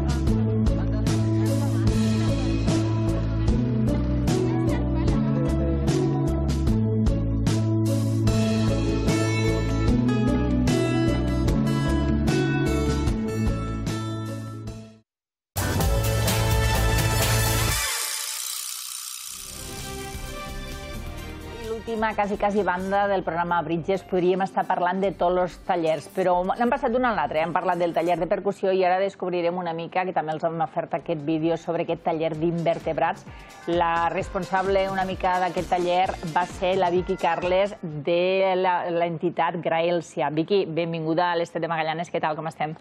Quasi banda del programa Bridges podríem estar parlant de tots els tallers, però n'hem passat d'un a l'altre. Hem parlat del taller de percussió i ara descobrirem una mica, que també els hem ofert aquest vídeo sobre aquest taller d'invertebrats. La responsable una mica d'aquest taller va ser la Vicky Carles de l'entitat Graelsia. Vicky, benvinguda a l'Estret de Magallanes. Què tal, com estem?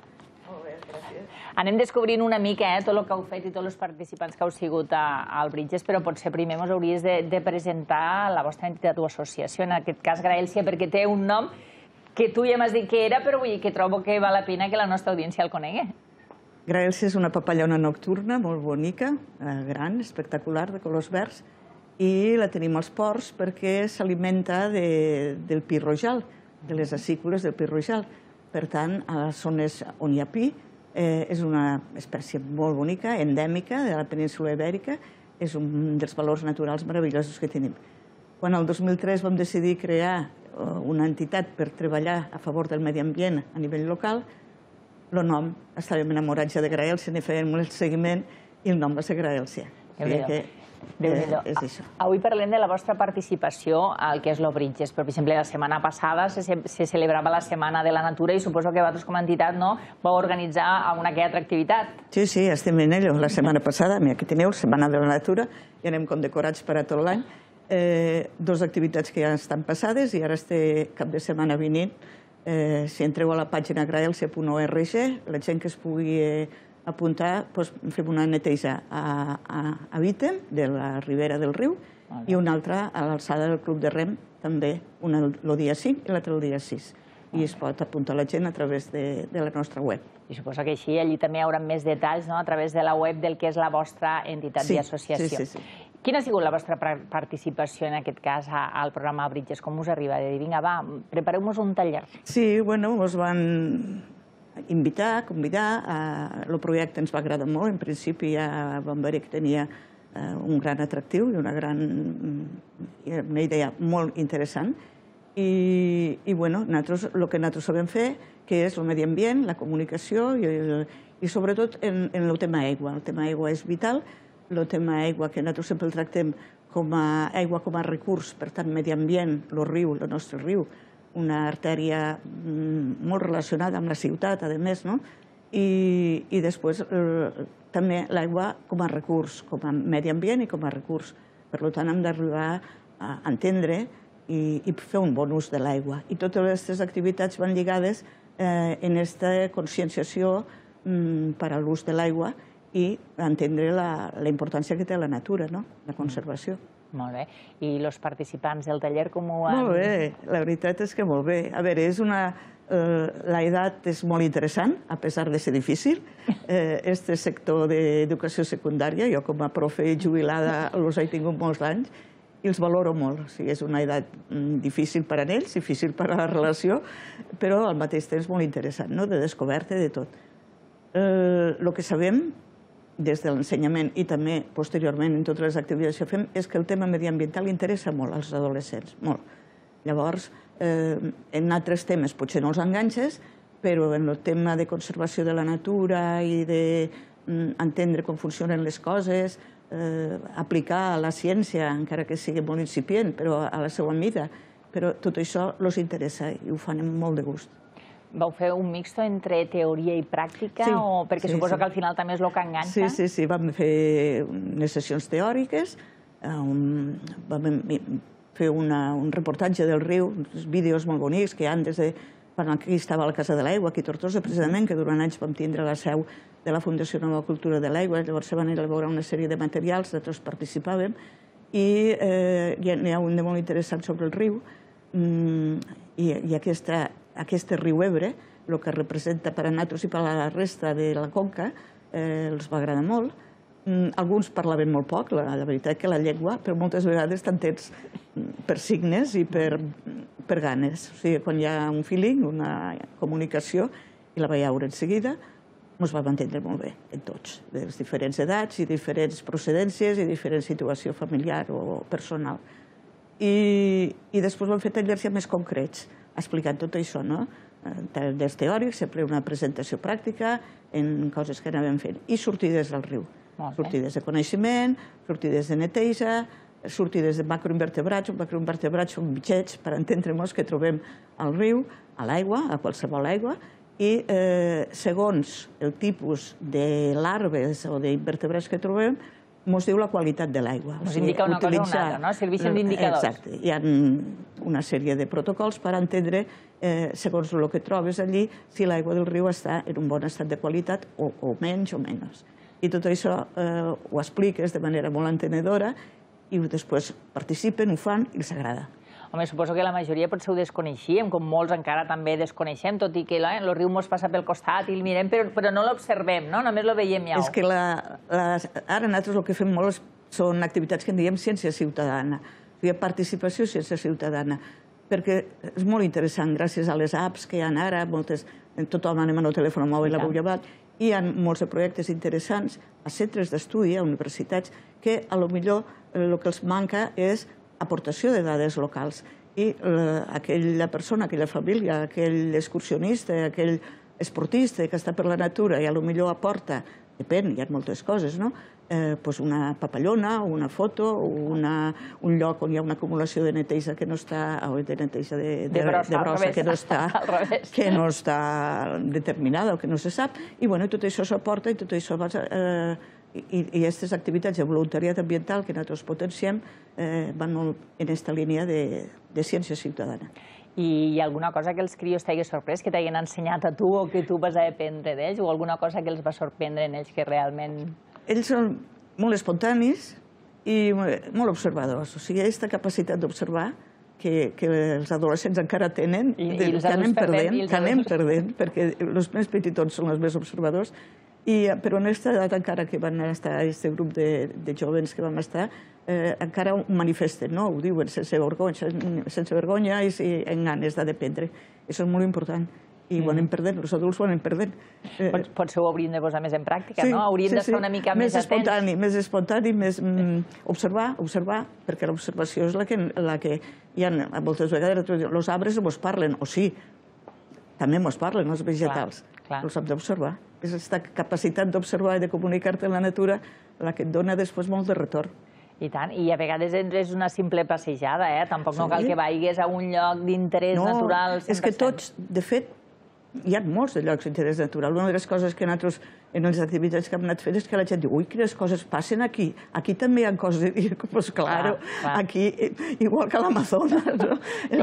Anem descobrint una mica tot el que heu fet i tots els participants que heu sigut al Bridges, però potser primer us hauries de presentar la vostra entitat o associació, en aquest cas Graelsia, perquè té un nom que tu ja m'has dit que era, però que trobo que val la pena que la nostra audiència el conegui. Graelsia és una papallona nocturna molt bonica, gran, espectacular, de colors verds, i la tenim als ports perquè s'alimenta del pi rojal, de les acícules del pi rojal. Per tant, a les zones on hi ha pi, és una espècie molt bonica, endèmica de la península Ibèrica, és un dels valors naturals meravellosos que tenim. Quan el 2003 vam decidir crear una entitat per treballar a favor del medi ambient a nivell local, el nom, estàvem enamorats de Graelsia, ne fèiem el seguiment i el nom va ser Graelsia. És això. Avui parlem de la vostra participació al que és lo Bridges. Per exemple, la setmana passada se celebrava la Setmana de la Natura i suposo que vosaltres com a entitat vau organitzar alguna que altra activitat. Sí, estem en ello. La setmana passada, aquí teniu, Setmana de la Natura, i anem condecorats per a tot l'any. Dues activitats que ja estan passades i ara este cap de setmana vinent, si entreu a la pàgina graelsia.org, la gent que es pugui apuntar, fem una neteja a Vítem, de la ribera del riu, i una altra a l'alçada del Club de Rem, també, una el dia 5 i l'altra el dia 6. I es pot apuntar la gent a través de la nostra web. I suposo que així allí també hi haurà més detalls a través de la web del que és la vostra entitat i associació. Sí. Quina ha sigut la vostra participació, en aquest cas, al programa Bridges? Com us arriba de dir, vinga, va, prepareu-nos un taller? Sí, bueno, ens van convidar. El projecte ens va agradar molt. En principi ja vam veure que tenia un gran atractiu i una idea molt interessant. I nosaltres el que nosaltres sabem fer, que és el medi ambient, la comunicació i sobretot en el tema aigua. El tema aigua és vital. El tema aigua que nosaltres sempre el tractem com a aigua com a recurs, per tant, medi ambient, el riu, el nostre riu, una artèria molt relacionada amb la ciutat, a més, i després també l'aigua com a recurs, com a medi ambient i com a recurs. Per tant, hem d'arribar a entendre i fer un bon ús de l'aigua. I totes aquestes activitats van lligades en aquesta conscienciació per a l'ús de l'aigua i entendre la importància que té la natura, la conservació. Molt bé. I els participants del taller com ho han... Molt bé, la veritat és que molt bé. A veure, l'edat és molt interessant, a pesar de ser difícil. Este sector d'educació secundària, jo com a profe jubilada els he tingut molts anys i els valoro molt. O sigui, és una edat difícil per a ells, difícil per a la relació, però al mateix temps molt interessant, de descoberta de tot. El que sabem des de l'ensenyament i també posteriorment en totes les activitats que fem és que el tema mediambiental interessa molt als adolescents, molt. Llavors, en altres temes potser no els enganxes, però en el tema de conservació de la natura i d'entendre com funcionen les coses, aplicar la ciència, encara que sigui molt incipient, però a la seva mida, però tot això els interessa i ho fan amb molt de gust. Vau fer un mixto entre teoria i pràctica? Perquè suposo que al final també és el que enganxa. Sí, vam fer unes sessions teòriques, vam fer un reportatge del riu, uns vídeos molt bonics que hi ha des de quan aquí estava la Casa de l'Aigua, aquí a Tortosa, precisament, que durant anys vam tindre la seu de la Fundació Nova Cultura de l'Aigua, llavors se van elaborar una sèrie de materials, nosaltres participàvem, i n'hi ha un de molt interessant sobre el riu, i aquest riu Ebre, el que representa per a nosaltres i per a la resta de la conca, els va agradar molt. Alguns parlaven molt poc, la veritat que la llengua, però moltes vegades t'entens per signes i per ganes. O sigui, quan hi ha un feeling, una comunicació, i la veure en seguida, ens vam entendre molt bé, en tots, de les diferents edats i diferents procedències i diferent situació familiar o personal. I després vam fer tallers ja més concrets, explicant tot això, no? Tallers teòrics, sempre una presentació pràctica en coses que anàvem fent. I sortides al riu. Sortides de coneixement, sortides de neteja, sortides de macroinvertebrats. Macroinvertebrats són bitxets, per entendre-nos, que trobem al riu, a l'aigua, a qualsevol aigua, i segons el tipus de larves o d'invertebrats que trobem, ens diu la qualitat de l'aigua. Ens indica una cosa o una altra, no? Servixen d'indicadors. Exacte. Hi ha una sèrie de protocols per entendre, segons el que trobes allí, si l'aigua del riu està en un bon estat de qualitat o menys o menys. I tot això ho expliques de manera molt entenedora i després participen, ho fan i els agrada. Home, suposo que la majoria potser ho desconeixíem, com molts encara també desconeixem, tot i que el riu ens passa pel costat i el mirem, però no l'observem, no? Només lo veiem ja. És que ara nosaltres el que fem molt són activitats que en diem ciència ciutadana, hi ha participació i ciència ciutadana, perquè és molt interessant, gràcies a les apps que hi ha ara, tothom anem amb el telèfon mòbil avui llevat, hi ha molts projectes interessants a centres d'estudi, a universitats, que potser el que els manca és aportació de dades locals. I aquella persona, aquella família, aquell excursionista, aquell esportista que està per la natura i potser aporta, depèn, hi ha moltes coses, no? Una papallona, una foto, un lloc on hi ha una acumulació de neteja que no està, de neteja de brossa que no està determinada o que no se sap, i tot això s'aporta i tot això i aquestes activitats de voluntariat ambiental que nosaltres potenciem van molt en aquesta línia de ciència ciutadana. I hi ha alguna cosa que els crios t'hagi sorprès, que t'hagin ensenyat a tu o que tu vas aprendre d'ells, o alguna cosa que els va sorprendre en ells que realment... Ells són molt espontanis i molt observadors. O sigui, aquesta capacitat d'observar que els adolescents encara tenen, que anem perdent, perquè els més petitons són els més observadors, però en aquesta edat encara que van estar, aquest grup de jovens que vam estar, encara ho manifesten, ho diuen sense vergonya i amb ganes d'aprendre. Això és molt important. I ho anem perdent, els adults ho anem perdent. Potser ho hauríem de posar més en pràctica, no? Hauríem d'estar una mica més atents. Més espontani, més observar, perquè l'observació és la que hi ha moltes vegades. Els arbres ens parlen, o sí, també ens parlen, els vegetals. Els hem d'observar. És aquesta capacitat d'observar i de comunicar-te amb la natura la que et dona després molt de retorn. I tant, i a vegades és una simple passejada, tampoc no cal que vagis a un lloc d'interès natural. És que tots, de fet, hi ha molts de llocs d'interès natural. Una de les coses que nosaltres, en les activitats que hem anat fent, és que la gent diu, ui, quines coses passen aquí. Aquí també hi ha coses. I dic, pues claro, aquí, igual que a l'Amazones, no?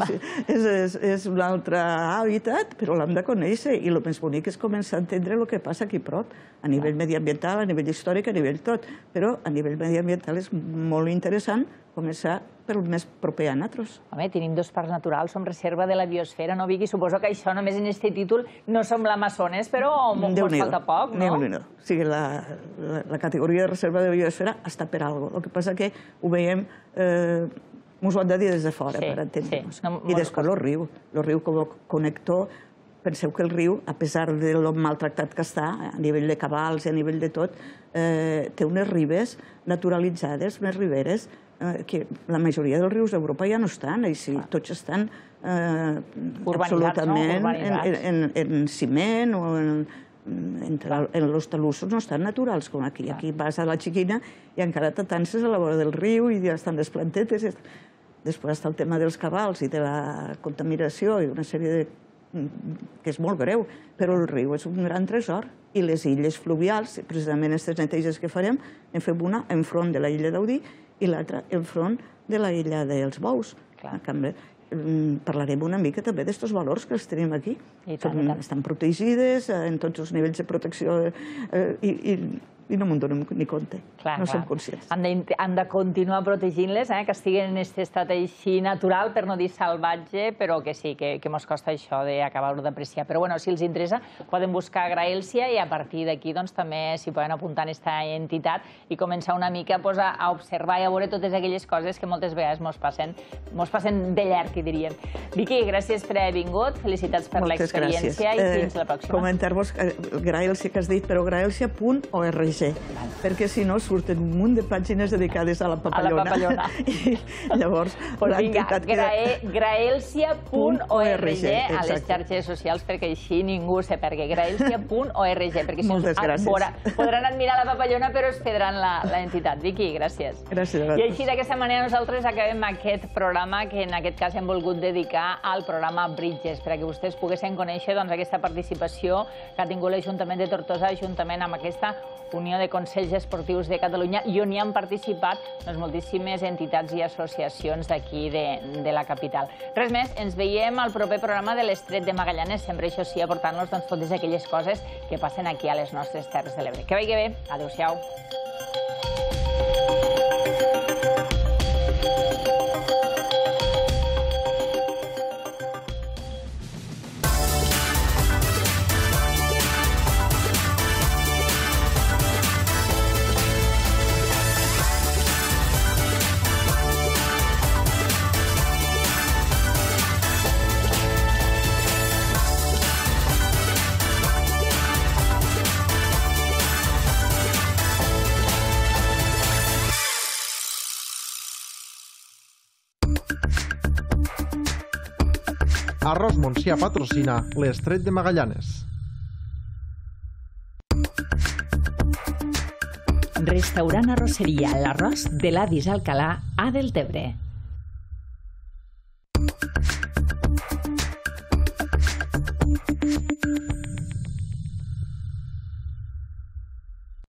És un altre hàbitat, però l'hem de conèixer. I el més bonic és començar a entendre el que passa aquí prop, a nivell mediambiental, a nivell històric, a nivell tot. Però a nivell mediambiental és molt interessant començar pel més proper a nosaltres. Home, tenim 2 parcs naturals, som reserva de la biosfera, no, Vicky? Suposo que això només en aquest títol no som l'Amazones, però ens falta poc, no? Déu-n'hi-do. O sigui, la categoria de reserva de la biosfera està per alguna cosa. El que passa que ho veiem, ens ho han de dir des de fora, per entendre-nos. I després el riu com a connector. Penseu que el riu, a pesar de lo maltractat que està, a nivell de cabals i a nivell de tot, té unes ribes naturalitzades, unes riberes, que la majoria dels rius d'Europa ja no estan, així, tots estan absolutament en ciment o en els talussos no estan naturals com aquí. Aquí vas a la Chiquina i encara t'atances a la vora del riu i ja estan les plantetes. Després està el tema dels cabals i de la contaminació i una sèrie de que és molt greu, però el riu és un gran tresor. I les illes fluvials, precisament aquestes neteges que farem, en fem una enfront de la illa d'Audí i l'altra enfront de la illa dels Bous. Parlarem una mica també d'aquests valors que els tenim aquí. Estan protegides en tots els nivells de protecció i no me'n donem ni compte, no som conscients. Han de continuar protegint-les, que estiguen en aquest estat així natural, per no dir salvatge, però que sí, que ens costa això d'acabar-ho d'apreciar. Però bueno, si els interessa, poden buscar Graelsia i a partir d'aquí també s'hi poden apuntar en aquesta entitat i començar una mica a observar i a veure totes aquelles coses que moltes vegades ens passen de llarg, diríem. Vicky, gràcies per haver vingut, felicitats per l'experiència i fins la pròxima. Comentar-vos Graelsia que has dit, però graelsia.org, perquè si no surten un munt de pàgines dedicades a la papallona. Llavors, graelsia.org a les xarxes socials, perquè així ningú se perdi. Graelsia.org, perquè si podran admirar la papallona però es perdran l'entitat. Vicky, gràcies. Gràcies. I així d'aquesta manera nosaltres acabem aquest programa que en aquest cas hem volgut dedicar al programa Bridges, perquè vostès poguessin conèixer aquesta participació que ha tingut l'Ajuntament de Tortosa juntament amb aquesta Unió de Consells Esportius de Catalunya i on hi han participat moltíssimes entitats i associacions d'aquí de la capital. Res més, ens veiem al proper programa de l'Estret de Magallanes, sempre això sí, aportant-nos totes aquelles coses que passen aquí a les nostres Terres de l'Ebre. Que vagi bé, adéu-siau. Arròs Montsià patrocina l'Estret de Magallanes. Restaurant Arrosseria L'Arròs de l'Avis Alcalà a Deltebre.